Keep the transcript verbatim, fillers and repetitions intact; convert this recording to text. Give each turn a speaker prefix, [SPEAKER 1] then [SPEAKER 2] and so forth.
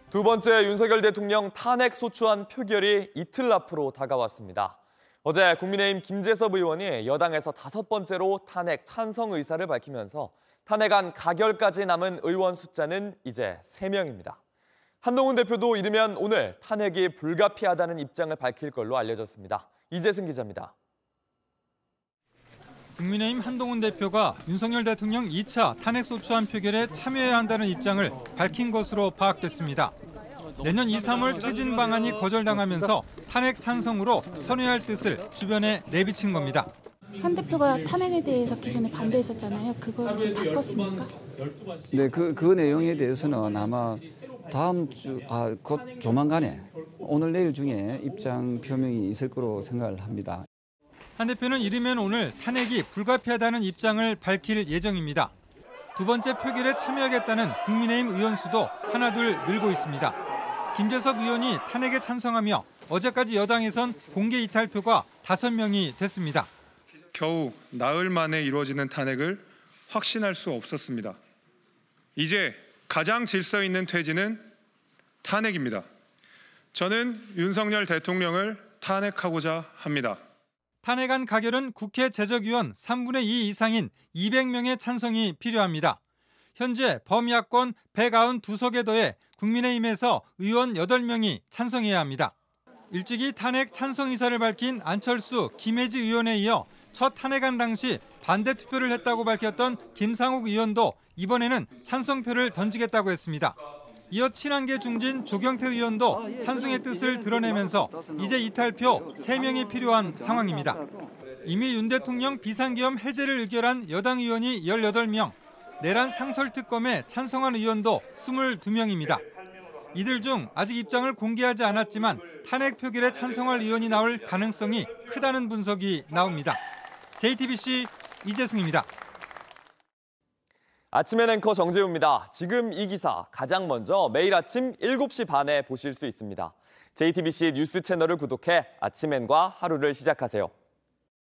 [SPEAKER 1] 두 번째 윤석열 대통령 탄핵 소추안 표결이 이틀 앞으로 다가왔습니다. 어제 국민의힘 김재섭 의원이 여당에서 다섯 번째로 탄핵 찬성 의사를 밝히면서 탄핵안 가결까지 남은 의원 숫자는 이제 세 명입니다. 한동훈 대표도 이르면 오늘 탄핵이 불가피하다는 입장을 밝힐 걸로 알려졌습니다. 이재승 기자입니다.
[SPEAKER 2] 국민의힘 한동훈 대표가 윤석열 대통령 이 차 탄핵소추안 표결에 참여해야 한다는 입장을 밝힌 것으로 파악됐습니다. 내년 이, 삼월 퇴진 방안이 거절당하면서 탄핵 찬성으로 선회할 뜻을 주변에 내비친 겁니다.
[SPEAKER 3] 한 대표가 탄핵에 대해서 기존에 반대했었잖아요. 그걸 좀 바꿨습니까?
[SPEAKER 4] 네, 그, 그 내용에 대해서는 아마 다음 주, 아, 곧 조만간에 오늘 내일 중에 입장 표명이 있을 거로 생각을 합니다.
[SPEAKER 2] 한 대표는 이르면 오늘 탄핵이 불가피하다는 입장을 밝힐 예정입니다. 두 번째 표결에 참여하겠다는 국민의힘 의원 수도 하나둘 늘고 있습니다. 김재섭 의원이 탄핵에 찬성하며 어제까지 여당에선 공개 이탈표가 다섯 명이 됐습니다.
[SPEAKER 5] 겨우 나흘 만에 이루어지는 탄핵을 확신할 수 없었습니다. 이제 가장 질서 있는 퇴진은 탄핵입니다. 저는 윤석열 대통령을 탄핵하고자 합니다.
[SPEAKER 2] 탄핵안 가결은 국회 제적위원 삼분의 이 이상인 이백 명의 찬성이 필요합니다. 현재 범야권 백구십이 석에 더해 국민의힘에서 의원 여덟 명이 찬성해야 합니다. 일찍이 탄핵 찬성 의사를 밝힌 안철수, 김혜지 의원에 이어 첫 탄핵안 당시 반대 투표를 했다고 밝혔던 김상욱 의원도 이번에는 찬성표를 던지겠다고 했습니다. 이어 친한계 중진 조경태 의원도 찬성의 뜻을 드러내면서 이제 이탈표 세 명이 필요한 상황입니다. 이미 윤 대통령 비상계엄 해제를 의결한 여당 의원이 열여덟 명, 내란 상설특검에 찬성한 의원도 이십이 명입니다. 이들 중 아직 입장을 공개하지 않았지만 탄핵 표결에 찬성할 의원이 나올 가능성이 크다는 분석이 나옵니다. 제이티비씨 이재승입니다.
[SPEAKER 1] 아침엔 앵커 정재우입니다. 지금 이 기사 가장 먼저 매일 아침 일곱 시 반에 보실 수 있습니다. 제이티비씨 뉴스 채널을 구독해 아침엔과 하루를 시작하세요.